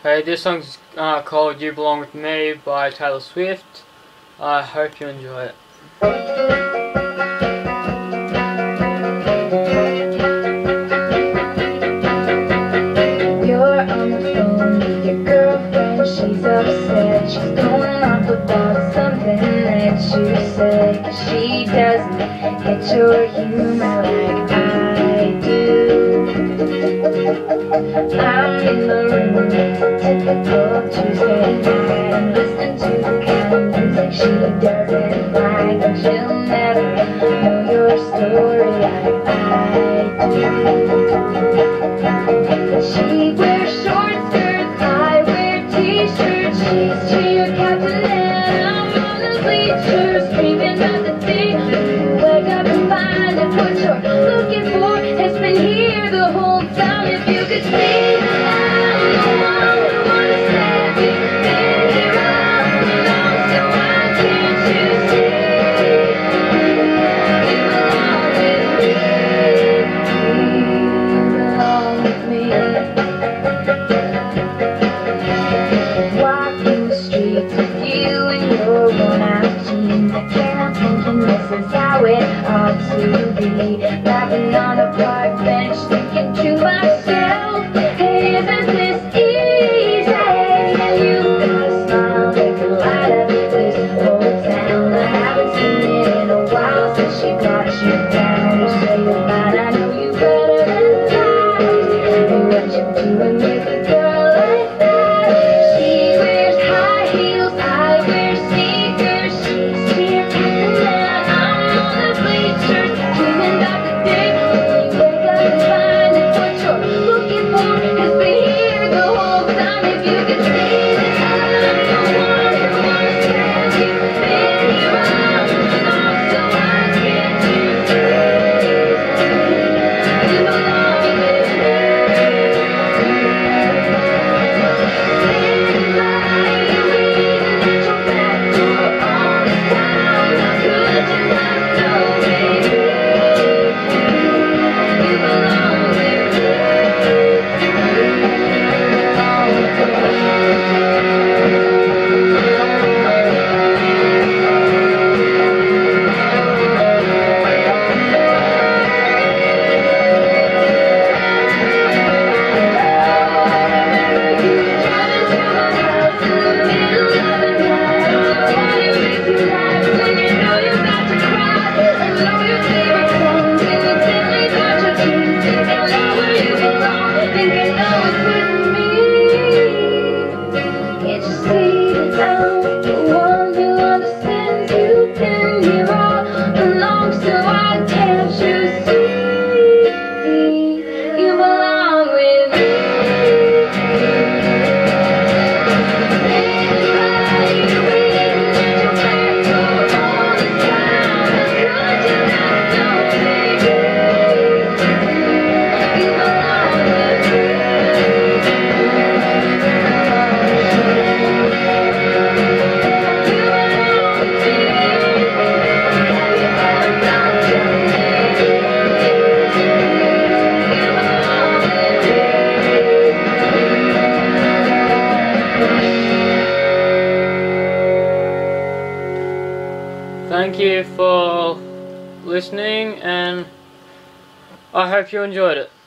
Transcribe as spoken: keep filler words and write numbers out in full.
Hey, this song's uh, called You Belong With Me by Taylor Swift. I hope you enjoy it. You're on the phone with your girlfriend, she's upset. She's going off about something that you said. 'Cause she doesn't get your humor like I do. I'm in the room, typical Tuesday night. I'm listening to the kind of music she doesn't like, and she'll never know your story like I do. She wears short skirts, I wear t-shirts. She's cheer captain and I'm on the bleachers, screaming at the thing. Wake up and find that what you're looking for has been here the whole time. If you could see that I'm the one who understands you, been here all along, so why can't you see? You belong with me, you belong with me. Walking the streets with you in your worn-out jeans, I can't help thinking this is how it ought to be. Laughing on a park bench, thinking to myself, hey, isn't this easy? And you got a smile that can light up this whole town. I haven't seen it in a while since she brought you down. You say you're fine, I know you better than that. And what you doing with a girl like that? She wears high heels, I wear sneakers. She's cheer captain and I'm on the bleachers, dreaming about the day when you wake up and find that what you're looking for has been here the whole time. If you could see that I'm the one who understands you, been here all along, so why can't you see? You belong with me. Standing by you, waiting at your back door all the time. How could you not know, baby? You belong with me. Can't you see that I'm the one who understands you? Been here all along, so why can't you see? You belong with me. Standing by you, waiting at your back door all the time. How could you not know, baby? You belong with me. Thank you for listening, and I hope you enjoyed it.